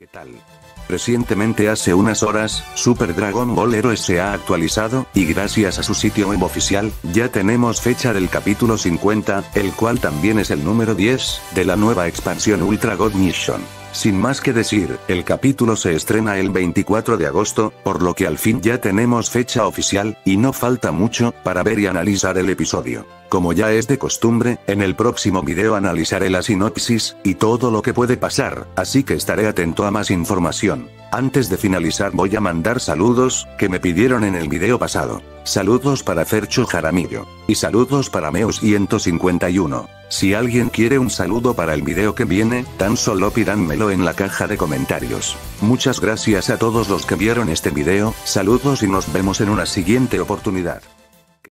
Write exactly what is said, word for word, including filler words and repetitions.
¿Qué tal? Recientemente hace unas horas, Super Dragon Ball Heroes se ha actualizado, y gracias a su sitio web oficial, ya tenemos fecha del capítulo cincuenta, el cual también es el número diez, de la nueva expansión Ultra God Mission. Sin más que decir, el capítulo se estrena el veinticuatro de agosto, por lo que al fin ya tenemos fecha oficial, y no falta mucho, para ver y analizar el episodio. Como ya es de costumbre, en el próximo video analizaré la sinopsis, y todo lo que puede pasar, así que estaré atento a más información. Antes de finalizar voy a mandar saludos, que me pidieron en el video pasado. Saludos para Fercho Jaramillo. Y saludos para Meus ciento cincuenta y uno. Si alguien quiere un saludo para el video que viene, tan solo pídanmelo en la caja de comentarios. Muchas gracias a todos los que vieron este video, saludos y nos vemos en una siguiente oportunidad.